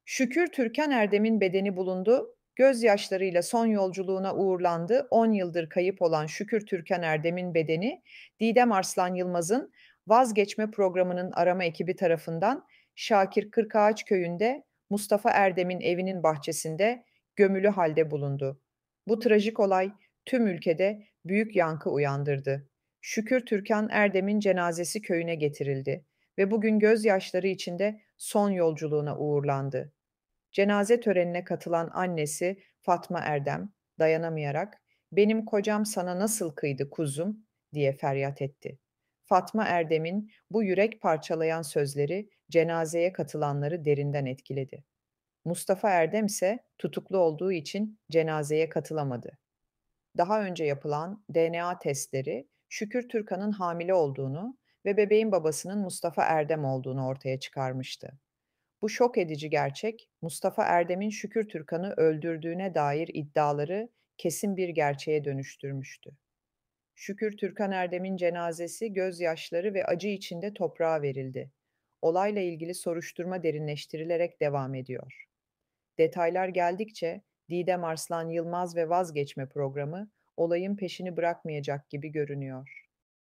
Şükür Türkan Erdem'in bedeni bulundu, gözyaşlarıyla son yolculuğuna uğurlandı. 10 yıldır kayıp olan Şükür Türkan Erdem'in bedeni, Didem Arslan Yılmaz'ın Vazgeçme programının arama ekibi tarafından Şakir Kırkağaç köyünde Mustafa Erdem'in evinin bahçesinde gömülü halde bulundu. Bu trajik olay tüm ülkede büyük yankı uyandırdı. Şükür Türkan Erdem'in cenazesi köyüne getirildi ve bugün gözyaşları içinde son yolculuğuna uğurlandı. Cenaze törenine katılan annesi Fatma Erdem dayanamayarak "Benim kocam sana nasıl kıydı kuzum?" diye feryat etti. Fatma Erdem'in bu yürek parçalayan sözleri cenazeye katılanları derinden etkiledi. Mustafa Erdem ise tutuklu olduğu için cenazeye katılamadı. Daha önce yapılan DNA testleri Şükür Türkan'ın hamile olduğunu ve bebeğin babasının Mustafa Erdem olduğunu ortaya çıkarmıştı. Bu şok edici gerçek, Mustafa Erdem'in Şükür Türkan'ı öldürdüğüne dair iddiaları kesin bir gerçeğe dönüştürmüştü. Şükür Türkan Erdem'in cenazesi gözyaşları ve acı içinde toprağa verildi. Olayla ilgili soruşturma derinleştirilerek devam ediyor. Detaylar geldikçe Didem Arslan Yılmaz ve Vazgeçme programı olayın peşini bırakmayacak gibi görünüyor.